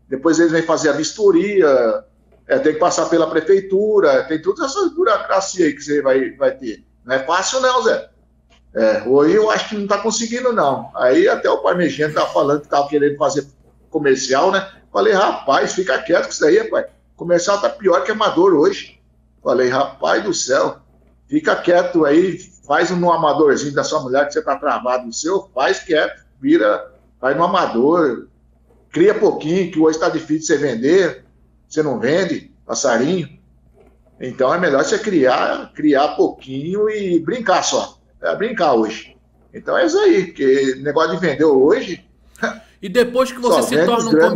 depois eles vêm fazer a vistoria, tem que passar pela prefeitura, tem todas essas burocracias aí que você vai ter. Não é fácil não, Zé. Hoje eu acho que não está conseguindo, não. Aí até o Parmegiano estava falando que estava querendo fazer comercial, né? Falei, rapaz, fica quieto com isso aí, rapaz. Comercial tá pior que amador hoje. Falei, rapaz do céu, fica quieto aí, faz no amadorzinho da sua mulher que você tá travado no seu, faz quieto, vai no amador, cria pouquinho, que hoje tá difícil você vender, você não vende passarinho. Então é melhor você criar pouquinho e brincar só. Brincar hoje. Então é isso aí, porque negócio de vender hoje. E depois que você se torna um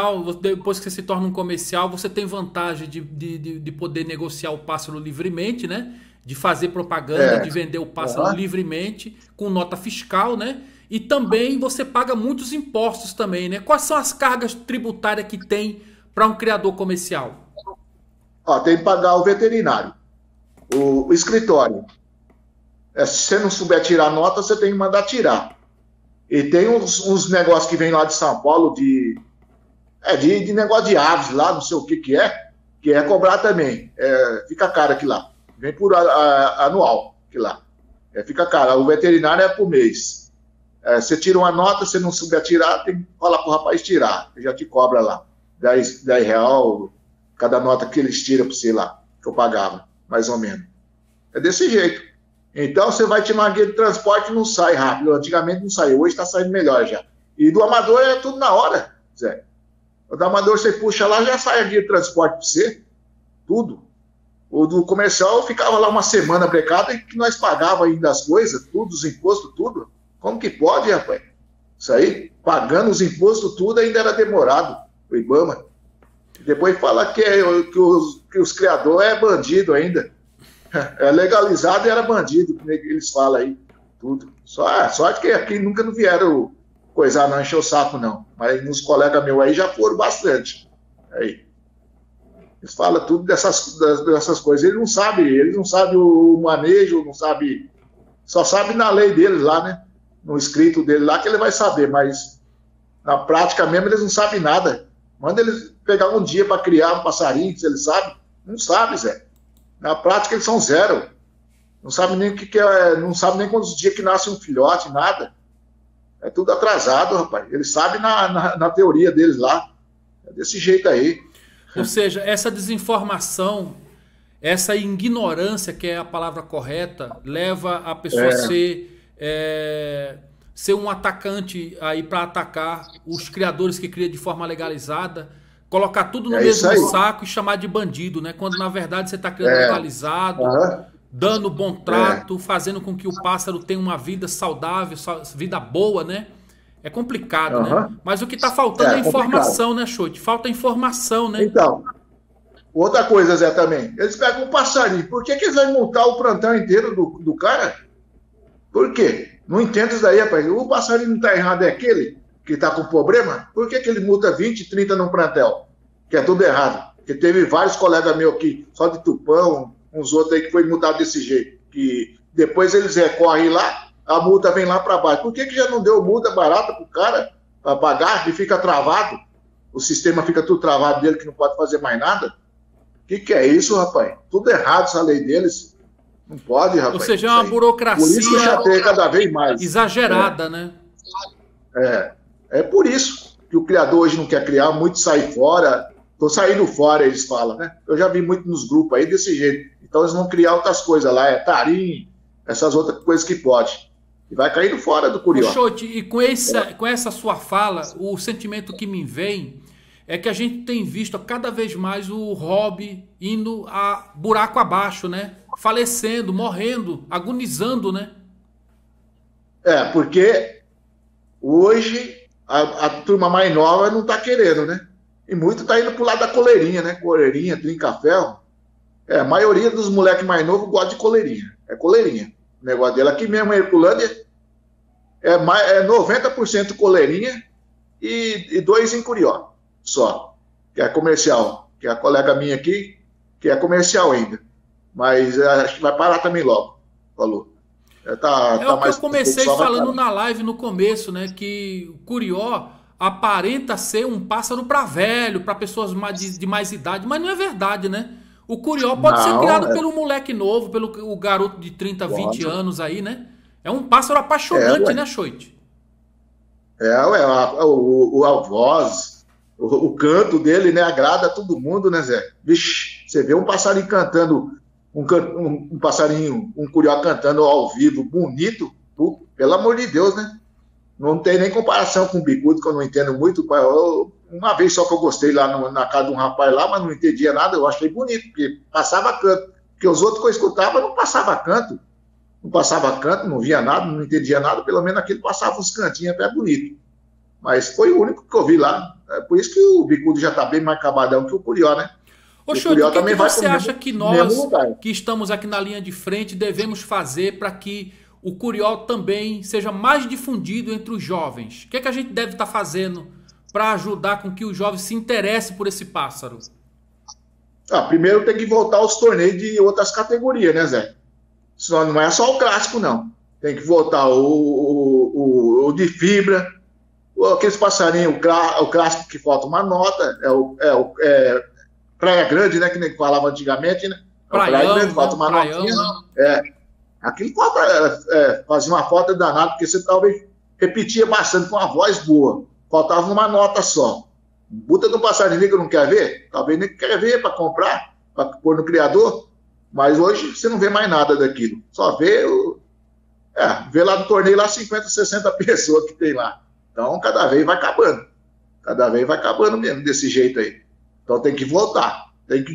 comercial, você tem vantagem de poder negociar o pássaro livremente, né? De fazer propaganda, de vender o pássaro livremente, com nota fiscal, né? E também você paga muitos impostos também, né? Quais são as cargas tributárias que tem para um criador comercial? Tem que pagar o veterinário, o escritório. Se você não souber tirar nota, você tem que mandar tirar. E tem uns negócios que vem lá de São Paulo de negócio de aves lá, não sei o que é cobrar também. Fica caro aqui lá. Vem por anual aqui lá. Fica caro. O veterinário é por mês. Você tira uma nota, se não souber tirar, tem que falar pro rapaz tirar. Ele já te cobra lá. 10 real cada nota que eles tiram para você lá, que eu pagava, mais ou menos. É desse jeito. Então, você vai tirar uma guia de transporte e não sai rápido. Antigamente não saiu, hoje está saindo melhor já. E do amador é tudo na hora, Zé. O do amador você puxa lá, já sai a guia de transporte para você, tudo. O do comercial ficava lá uma semana brecada e que nós pagava ainda as coisas, tudo, os impostos, tudo. Como que pode, rapaz? Isso aí, pagando os impostos, tudo ainda era demorado, o IBAMA. Depois fala que os criadores é bandido ainda. É legalizado e era bandido, como eles falam aí. Tudo. Sorte que aqui nunca não vieram coisar, não encher o saco, não. Mas nos colegas meus aí já foram bastante. Aí. Eles falam tudo dessas coisas. Eles não sabem o manejo, não sabem. Só sabe na lei deles lá, né? No escrito dele lá que ele vai saber, mas na prática mesmo eles não sabem nada. Manda eles pegar um dia para criar um passarinho, se eles sabem. Não sabe, Zé. Na prática eles são zero. Não sabe nem o que é, não sabe nem quantos dias que nasce um filhote, nada. É tudo atrasado, rapaz. Eles sabem na teoria deles lá. É desse jeito aí. Ou seja, essa desinformação, essa ignorância, que é a palavra correta, leva a pessoa a ser um atacante aí para atacar os criadores que criam de forma legalizada, colocar tudo no mesmo saco e chamar de bandido, né? Quando na verdade você está criando legalizado, dando bom trato, fazendo com que o pássaro tenha uma vida saudável, vida boa, né? É complicado, né? Mas o que está faltando é informação, né, Chote? Falta informação, né? Então, outra coisa, Zé, também. Eles pegam um passarinho. Por que eles vão multar o plantão inteiro do cara? Por quê? Não entendo isso daí, rapaz. O passarinho não está errado, é aquele que está com problema? Por que ele multa 20, 30 num plantel? Que é tudo errado. Porque teve vários colegas meus aqui, só de Tupão, uns outros aí que foi multado desse jeito. Que depois eles recorrem lá, a multa vem lá para baixo. Por que já não deu multa barata pro cara para pagar e fica travado? O sistema fica tudo travado dele que não pode fazer mais nada? O que é isso, rapaz? Tudo errado essa lei deles. Não pode, rapaz. Ou seja, é uma burocracia por isso que já tem cada vez mais. Exagerada, né? É por isso que o criador hoje não quer criar, muito sai fora. Tô saindo fora, eles falam, né? Eu já vi muito nos grupos aí desse jeito. Então eles vão criar outras coisas lá, tarim, essas outras coisas que pode. E vai caindo fora do curió. Chote, e com essa sua fala, o sentimento que me vem é que a gente tem visto cada vez mais o hobby indo a buraco abaixo, né? Falecendo, morrendo, agonizando, né? Porque hoje a turma mais nova não está querendo, né? E muito está indo pro lado da coleirinha, né? Coleirinha, trinca-ferro. A maioria dos moleques mais novos gosta de coleirinha. É coleirinha. O negócio dele aqui mesmo em Herculândia é 90% coleirinha e 2 em curió só. Que é comercial. Que é a colega minha aqui, que é comercial ainda. Mas acho que vai parar também logo. Falou. O que eu comecei falando na live no começo, né? Que o curió, aparenta ser um pássaro para velho, para pessoas de mais idade, mas não é verdade, né? O curió pode ser criado pelo moleque novo, pelo o garoto de 30, 20 anos aí, né? É um pássaro apaixonante, né, Choite? A voz, o canto dele, né, agrada a todo mundo, né, Zé? Vixe, você vê um passarinho cantando, um passarinho, um curió cantando ao vivo, bonito, pelo amor de Deus, né? Não tem nem comparação com o bicudo, que eu não entendo muito. Uma vez só que eu gostei lá na casa de um rapaz lá, mas não entendia nada, eu achei bonito, porque passava canto. Porque os outros que eu escutava não passava canto. Não passava canto, não via nada, não entendia nada, pelo menos aquele passava uns cantinhos até bonito. Mas foi o único que eu vi lá. É por isso que o bicudo já está bem mais acabadão que o curió, né? Ô, Choite, o que você acha que nós, que estamos aqui na linha de frente, devemos fazer para que o curió também seja mais difundido entre os jovens? O que é que a gente deve estar fazendo para ajudar com que os jovens se interessem por esse pássaro? Primeiro tem que voltar aos torneios de outras categorias, né, Zé? Não é só o clássico, não. Tem que voltar o de fibra, aqueles passarinhos, o clássico que falta uma nota, Praia Grande, né, que nem falava antigamente, né? Praia Grande, falta uma notinha. Aquilo fazia uma falta danada, porque você talvez repetia bastante com uma voz boa. Faltava uma nota só. Puta de um passarinho que não quer ver, talvez nem quer ver para comprar, para pôr no criador, mas hoje você não vê mais nada daquilo. Só vê lá no torneio lá 50, 60 pessoas que tem lá. Então cada vez vai acabando. Cada vez vai acabando mesmo desse jeito aí. Então tem que voltar.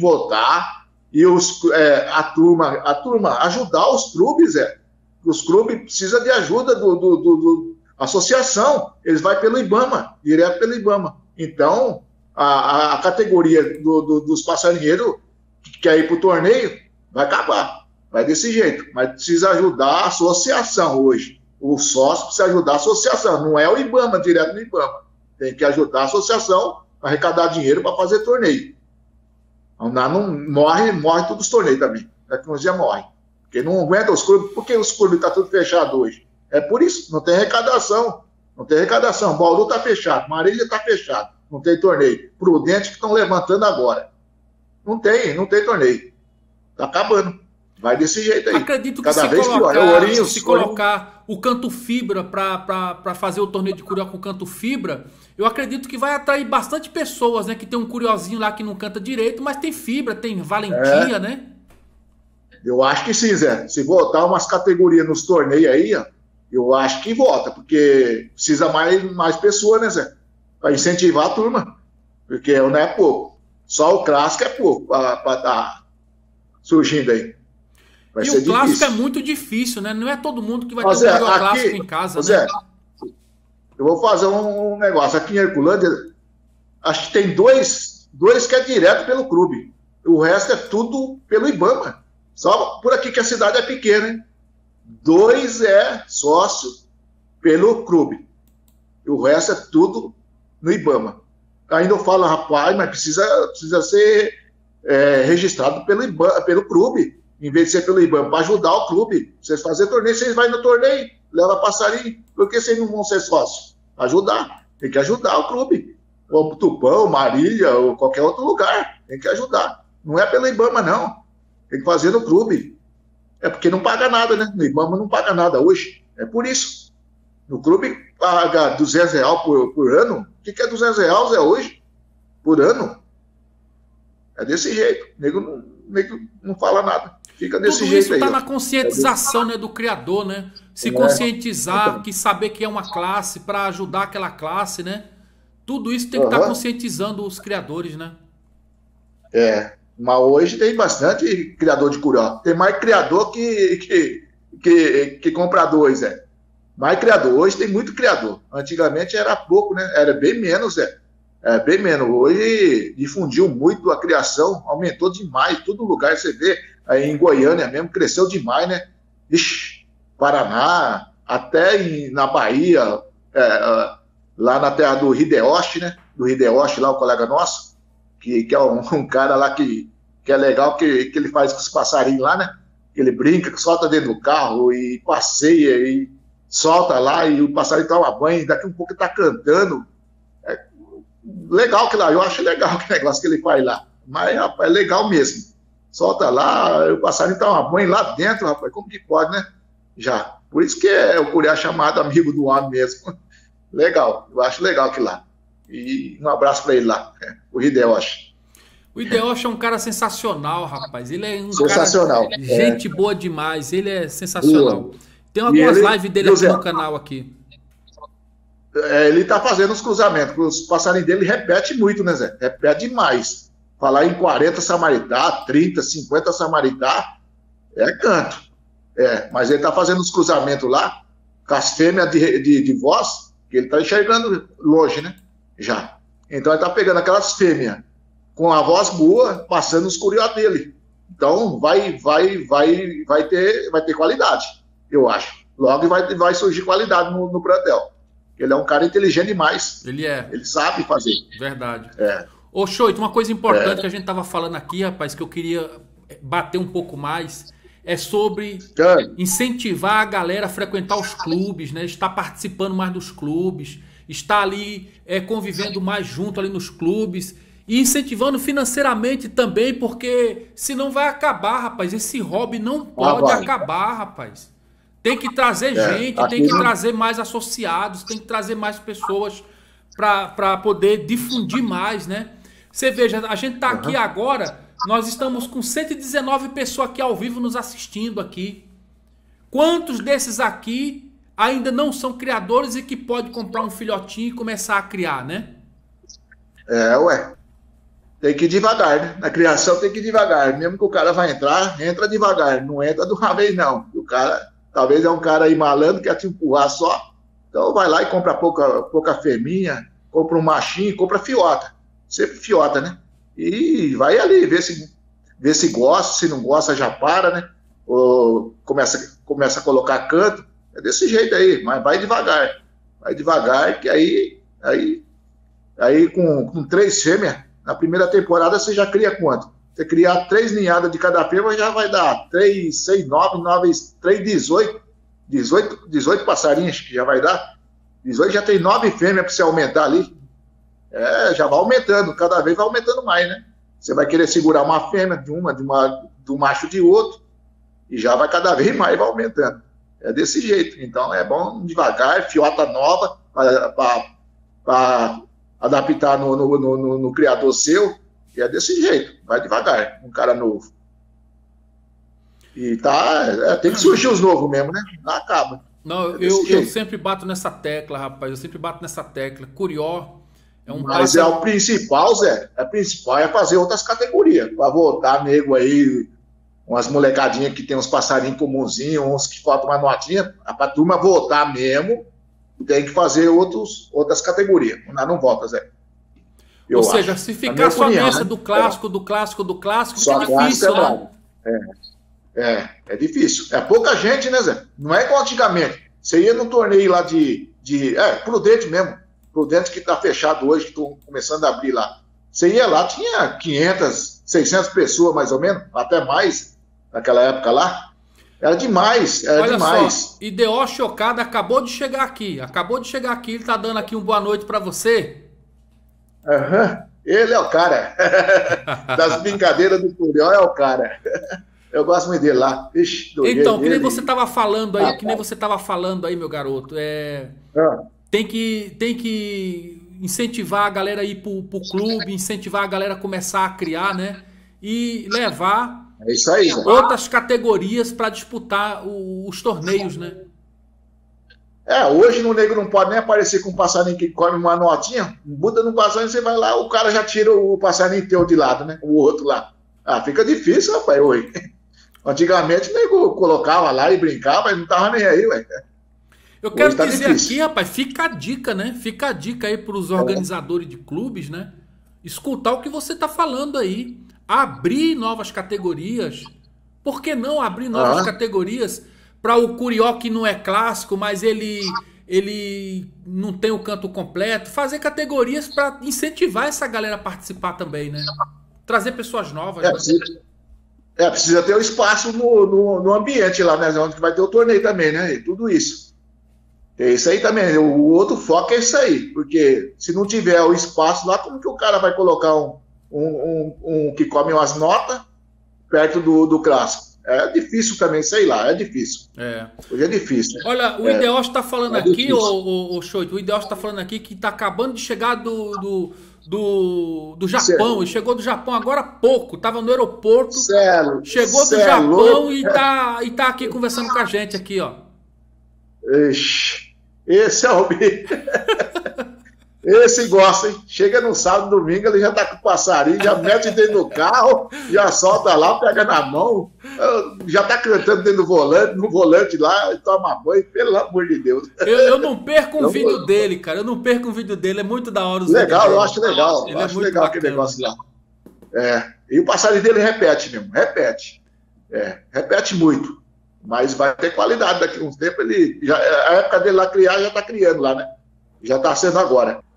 E a turma ajudar os clubes, Os clubes precisam de ajuda do associação. Eles vão pelo IBAMA, direto pelo IBAMA. Então, a categoria dos passarinheiros que quer ir para o torneio vai acabar. Vai desse jeito. Mas precisa ajudar a associação hoje. O sócio precisa ajudar a associação. Não é o IBAMA, direto no IBAMA. Tem que ajudar a associação a arrecadar dinheiro para fazer torneio. Não morre todos os torneios também. Daqui uns dias morre. Porque não aguenta os clubes. Por que os clubes estão tudo fechados hoje? É por isso. Não tem arrecadação. Bauru está fechado. Marília está fechado. Não tem torneio. Prudente que estão levantando agora. Não tem torneio. Está acabando. Vai desse jeito aí. Acredito que cada vez pior. Se colocar o canto fibra para fazer o torneio de curió com canto fibra, eu acredito que vai atrair bastante pessoas, né? Que tem um curiózinho lá que não canta direito, mas tem fibra, tem valentia, né? Eu acho que sim, Zé. Se voltar umas categorias nos torneios aí, eu acho que volta, porque precisa mais pessoas, né, Zé? Para incentivar a turma. Porque não é pouco. Só o clássico é pouco para estar surgindo aí. Vai ser o clássico difícil. É muito difícil, né? Não é todo mundo que vai ter um clássico em casa, Zé, né? Eu vou fazer um negócio. Aqui em Herculândia, acho que tem dois que é direto pelo clube. O resto é tudo pelo IBAMA. Só por aqui que a cidade é pequena, hein? 2 é sócio pelo clube. O resto é tudo no IBAMA. Ainda eu falo, rapaz, mas precisa ser registrado pelo clube, em vez de ser pelo IBAMA, para ajudar o clube. Vocês fazerem torneio, vocês vão no torneio, leva passarinho. Por que vocês não vão ser sócios? Ajudar. Tem que ajudar o clube. Ou Tupã, ou Marília, ou qualquer outro lugar. Tem que ajudar. Não é pelo IBAMA, não. Tem que fazer no clube. É porque não paga nada, né? No IBAMA não paga nada hoje. É por isso. No clube paga R$200 por ano. O que é R$200 hoje? Por ano? É desse jeito. O nego não fala nada. Fica desse Tudo jeito isso está na conscientização, né, do criador, né? Se conscientizar, que saber que é uma classe para ajudar aquela classe, né? Tudo isso tem que estar conscientizando os criadores, né? Mas hoje tem bastante criador de curió. Tem mais criador que compradores, Mais criador. Hoje tem muito criador. Antigamente era pouco, né? Era bem menos, bem menos. Hoje difundiu muito a criação, aumentou demais. Todo lugar você vê, aí em Goiânia mesmo, cresceu demais, né? Ixi, Paraná, até na Bahia, lá na terra do Hideyoshi, né? Do Hideyoshi, lá o colega nosso, que é um cara lá que é legal, que ele faz com os passarinhos lá, né? Que ele brinca, que solta dentro do carro e passeia e solta lá e o passarinho toma banho, daqui um pouco ele tá cantando. legal que lá, eu acho legal o negócio que ele faz lá. Mas, rapaz, é legal mesmo. Solta lá, o passarinho toma banho lá dentro, rapaz, como que pode, né? Já. Por isso que o curió é chamado amigo do homem mesmo. Legal, eu acho legal aquilo lá. E um abraço para ele lá, o Hideyoshi. O Hideyoshi é um cara sensacional, rapaz. Ele é um sensacional. Cara, gente boa demais. Ele é sensacional. Tem algumas lives dele aqui no canal aqui. Ele tá fazendo os cruzamentos. Os passarinhos dele repete muito, né, Zé? Repete demais. Falar em 40 samaritá, 30, 50 samaritá, é canto. Mas ele tá fazendo os cruzamentos lá, com as fêmeas de voz, que ele tá enxergando longe, né? Já. Então ele tá pegando aquelas fêmeas com a voz boa, passando os curió dele. Então vai ter qualidade, eu acho. Logo vai surgir qualidade no plantel. Ele é um cara inteligente demais. Ele é. Ele sabe fazer. Verdade. Ô, Choito, uma coisa importante que a gente tava falando aqui, rapaz, que eu queria bater um pouco mais, é sobre incentivar a galera a frequentar os clubes, né? Estar participando mais dos clubes, estar ali convivendo mais junto ali nos clubes e incentivando financeiramente também, porque senão vai acabar, rapaz. Esse hobby não pode acabar, rapaz. Tem que trazer gente, tem que trazer mais associados, tem que trazer mais pessoas para poder difundir mais, né? Você veja, a gente tá aqui agora, nós estamos com 119 pessoas aqui ao vivo nos assistindo aqui. Quantos desses aqui ainda não são criadores e que pode comprar um filhotinho e começar a criar, né? Tem que ir devagar, né? Na criação tem que ir devagar. Mesmo que o cara vai entrar, entra devagar. Não entra de uma vez, não. O cara, talvez é um cara aí malandro, quer te empurrar só. Então vai lá e compra pouca fêmea, compra um machinho, compra fiota. Sempre fiota, né? E vai ali, ver se gosta, se não gosta já para, né? Ou começa a colocar canto. É desse jeito aí, mas vai devagar. Vai devagar, que aí com 3 fêmeas, na primeira temporada você já cria quanto? Você criar 3 ninhadas de cada fêmea já vai dar 3, 6, 9, 3, 18. 18 passarinhos que já vai dar. 18 já tem 9 fêmeas para você aumentar ali. Já vai aumentando, cada vez vai aumentando mais, né? Você vai querer segurar uma fêmea do macho de outro, e já vai cada vez mais, vai aumentando. É desse jeito. Então é bom devagar, fiota nova, para adaptar no criador seu, e é desse jeito, vai devagar, um cara novo. E tem que surgir os novos mesmo, né? Não acaba. Não, eu sempre bato nessa tecla, rapaz, eu sempre bato nessa tecla. Curió é um Mas o principal, Zé, é fazer outras categorias, para voltar nego aí, umas molecadinhas que tem uns passarinhos comunzinhos, uns que faltam uma notinha, para a turma voltar mesmo, tem que fazer outras categorias. Não volta, Zé. Ou seja, se ficar só nessa do clássico, só fica difícil, né? É difícil. É pouca gente, né, Zé? Não é igual antigamente. Você ia num torneio lá Prudente mesmo. Prudente que tá fechado hoje, que estão começando a abrir lá. Você ia lá, tinha 500, 600 pessoas mais ou menos, até mais, naquela época lá. Era demais, Olha demais. Só, Hideyoshi Okada acabou de chegar aqui. Ele tá dando aqui uma boa noite para você. Ele é o cara. Das brincadeiras do Curió é o cara. Eu gosto muito dele lá. Ixi, então, que nem você tava falando aí, meu garoto. Tem que incentivar a galera a ir pro clube, incentivar a galera a começar a criar, né? E levar isso aí, outras categorias para disputar os torneios, né? Hoje no nego não pode nem aparecer com um passarinho que come uma notinha, muda no passarinho, você vai lá, o cara já tira o passarinho teu de lado, né? O outro lá. Fica difícil, rapaz, hoje. Antigamente o nego colocava lá e brincava, mas não tava nem aí, ué. Eu quero dizer aqui, rapaz, fica a dica, né? Fica a dica aí para os organizadores de clubes, né? Escutar o que você tá falando aí. Abrir novas categorias. Por que não abrir novas categorias para o Curió que não é clássico, mas ele não tem o canto completo? Fazer categorias para incentivar essa galera a participar também, né? Trazer pessoas novas. Precisa ter o espaço no ambiente lá, né? Onde vai ter o torneio também, né? E tudo isso. Tem isso aí também. O outro foco é isso aí, porque se não tiver o espaço lá, como que o cara vai colocar um que come umas notas perto do clássico? É difícil também, sei lá, é difícil. Hoje é difícil. Olha, o Ideosh está falando aqui, o Choito, o Ideosh está falando aqui que está acabando de chegar do Japão. Ele chegou do Japão agora há pouco, estava no aeroporto, chegou do Japão e tá aqui conversando com a gente aqui, ó. Esse é o esse gosta, hein? Chega no sábado, domingo, ele já tá com o passarinho, já mete dentro do carro, já solta lá, pega na mão, já tá cantando dentro no volante lá, toma banho, pelo amor de Deus. Eu não perco um vídeo dele, cara, eu não perco um vídeo dele, é muito da hora. Legal, eu acho legal, eu acho legal aquele negócio lá. E o passarinho dele repete mesmo, repete muito, mas vai ter qualidade daqui a uns tempos, a época dele lá criar, já tá criando lá, né? Já tá sendo agora.